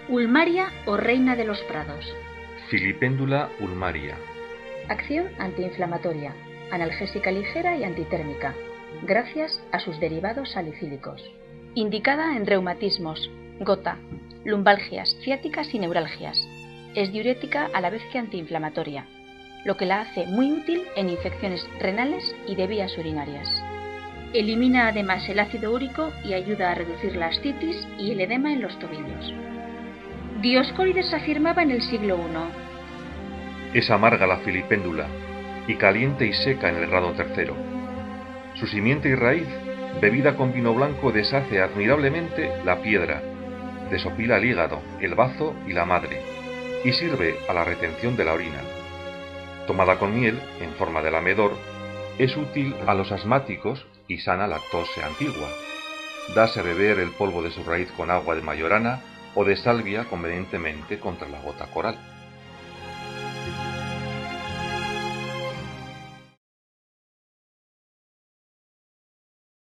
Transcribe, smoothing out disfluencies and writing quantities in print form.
Ulmaria o reina de los prados. Filipendula ulmaria. Acción antiinflamatoria, analgésica ligera y antitérmica, gracias a sus derivados salicílicos. Indicada en reumatismos, gota, lumbalgias, ciáticas y neuralgias. Es diurética a la vez que antiinflamatoria, lo que la hace muy útil en infecciones renales y de vías urinarias. Elimina además el ácido úrico y ayuda a reducir la ascitis y el edema en los tobillos. Dioscórides afirmaba en el siglo I: Es amarga la filipéndula, y caliente y seca en el grado tercero. Su simiente y raíz, bebida con vino blanco, deshace admirablemente la piedra, desopila el hígado, el bazo y la madre, y sirve a la retención de la orina. Tomada con miel, en forma de lamedor, es útil a los asmáticos y sana lactose antigua. Dase a beber el polvo de su raíz con agua de mayorana o de salvia convenientemente contra la gota coral.